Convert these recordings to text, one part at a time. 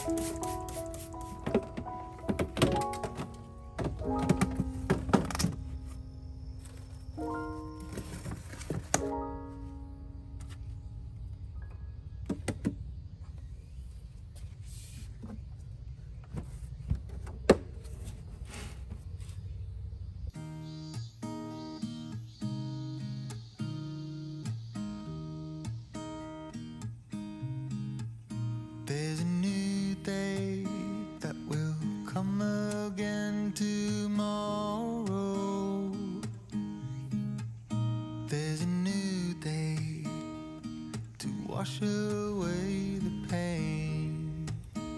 There's a new day that will come again tomorrow. There's a new day to wash away the pain.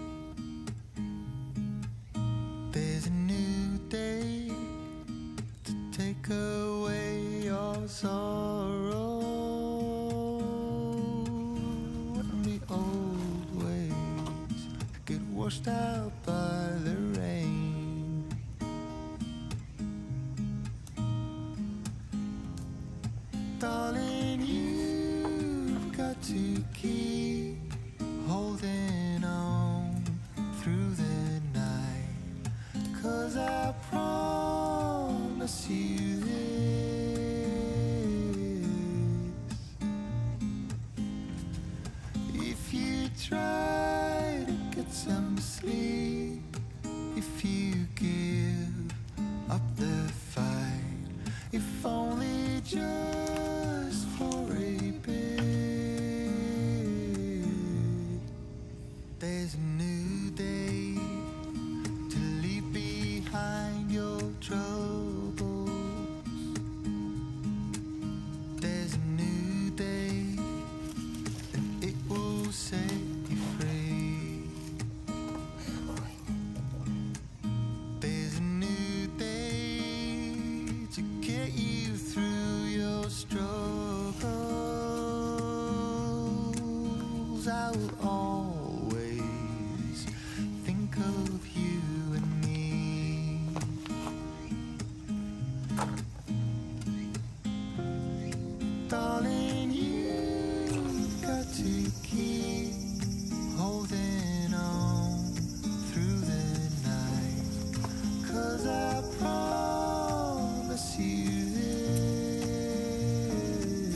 There's a new day to take away your sorrow. And the old ways get washed out by the rain. Darling, you've got to keep holding on through the night, 'cause I promise you this: if you try to get some sleep, if you give up the fight, if only just for a bit, there's a new day to leave behind your troubles. There's a new day and it will set you free. There's a new day to get you through your struggles. I will always think of you and me. Darling, you've got to keep holding on through the night, 'cause I promise you this: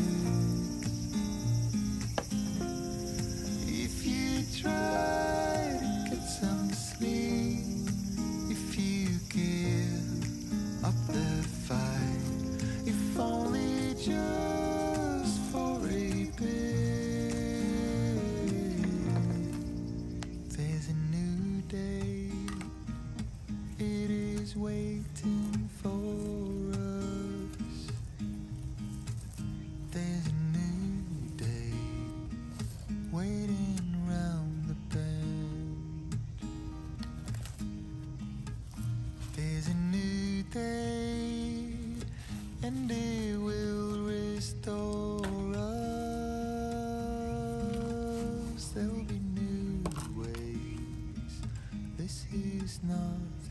if you try to get some sleep, if you give up the fight, if only just for a bit, there's a new day, it is waiting for us. There's a new day waiting round the bend. There's a new day and it will restore us. There'll be new ways. This is not